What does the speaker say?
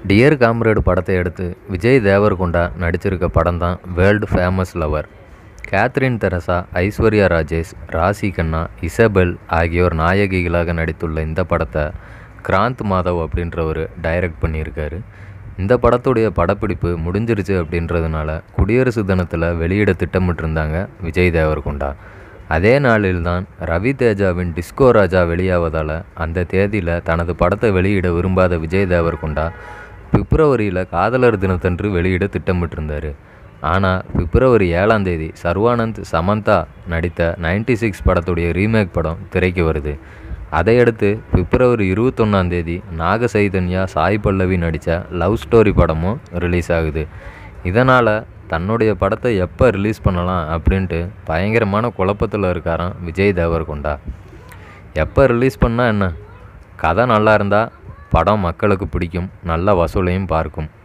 Dear comrade படத்தை எடுத்து விஜய் தேவரகுண்டா நடிச்சிருக்க படம் தான் world famous lover. Catherine Tresa, Aishwarya Rajesh, Raashi Khanna, Isabelle ஆகியோர் நாயகிகளாக நடித்துள்ள இந்த படத்தை கிராந்த் மாதவ் அப்படின்றவர் டைரக்ட் பண்ணியிருக்காரு. இந்த படத்துடைய படப்பிடிப்பு முடிஞ்சிருச்சு அப்படின்றதுனால குடியரசு தினத்தில் வெளியிட திட்டமிட்டிருந்தாங்க விஜய் தேவரகுண்டா. அதே நாளில்தான் ரவி தேஜாவின் டிஸ்கோ ராஜா வெளியாவதால் அந்த தேதியில் தனது படத்தை வெளியிட விரும்பாத விஜய் தேவரகுண்டா பிப்ரவரியில் காதலர் தினத்தன்று வெளியிட திட்டமிட்டிருந்தார். ஆனால் பிப்ரவரி 7ஆம் தேதி சர்வானந்த் சமந்தா நடித்த 96 படத்துடைய ரீமேக் படம் திரைக்கு வருது. அதையடுத்து பிப்ரவரி 21ஆம் தேதி நாக சைதன்யா, சாய் பல்லவி நடித்த லவ் ஸ்டோரி படமும் ரிலீஸ் ஆகுது. இதனால் தன்னுடைய படத்தை எப்போ ரிலீஸ் பண்ணலாம் அப்படின்ட்டு பயங்கரமான குழப்பத்தில் இருக்காராம் விஜய் தேவரகுண்டா. எப்போ ரிலீஸ் பண்ணால் என்ன, கதை நல்லா இருந்தால் படம் மக்களுக்கு பிடிக்கும், நல்ல வசூலையும் பார்க்கும்.